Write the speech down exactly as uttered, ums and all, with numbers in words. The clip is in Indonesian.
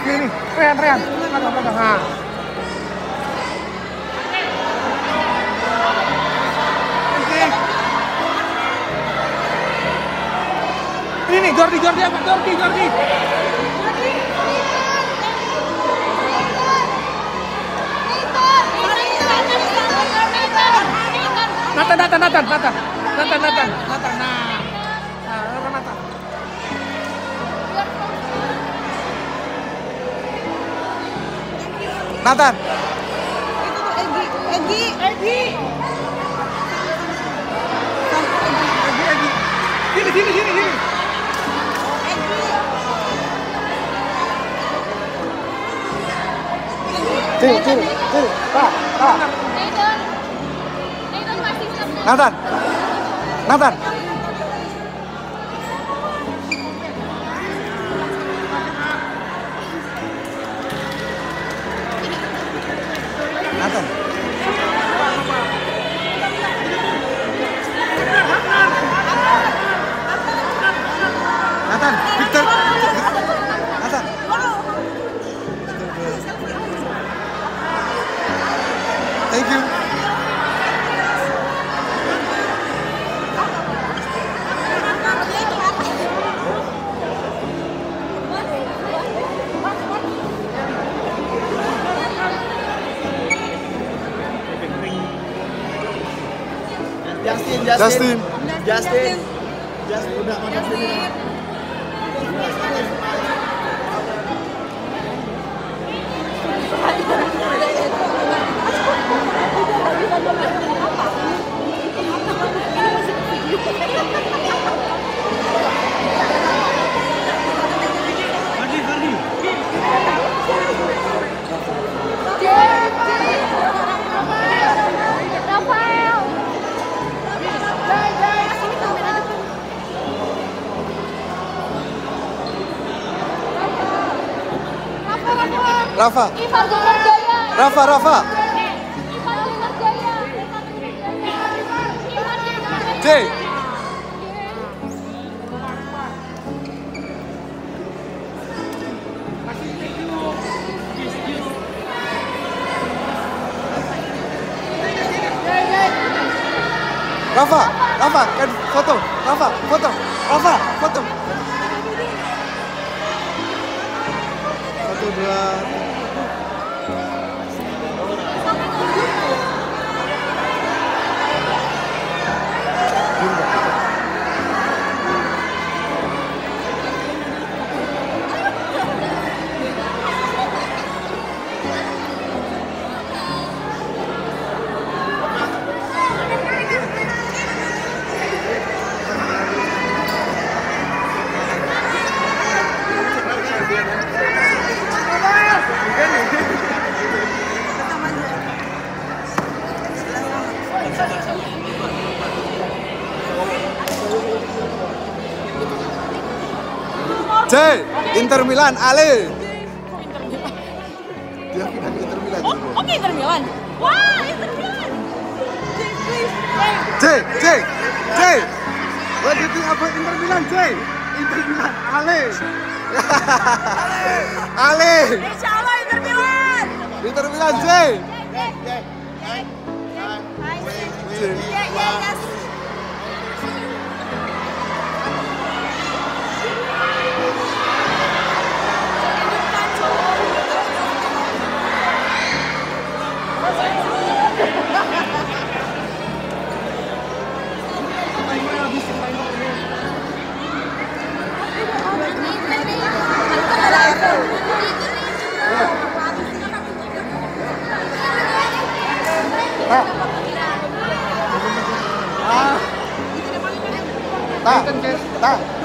Sini, Rian, Rian. Pegang, pegang. Nah. Ini Jordi, Jordi apa? Jordi, Jordi. Nathan, Nathan, Nathan, Nathan, Nathan, Nathan, Nathan. Nah, nah, Nathan, Nathan. Nathan. Itu Egi, Egi, Egi. Egi, Egi. Sini, sini, sini, sini. Sini, sini, sini. Pak, Pak. Nathan. Nathan. Nathan. Nathan, Victor. Nathan. Thank you. Justin, Justin, Justin. Justin, Justin, udah mau Justin. Fardi, Fardi. Rafa. Rafa, Rafa. J. Rafa, Rafa, kan foto. Rafa, foto. Rafa, foto. Satu, dua. C. Inter Milan, Ale. Dia pindah ke Inter Milan. Oh, oke Inter Milan. Wah, Inter Milan. C, C, C. What do you think about Inter Milan, C? Inter Milan, Ale. Ale. Insya Allah Inter Milan. Inter Milan, C. C. Ya, ya, yes. Ta, ta, ta.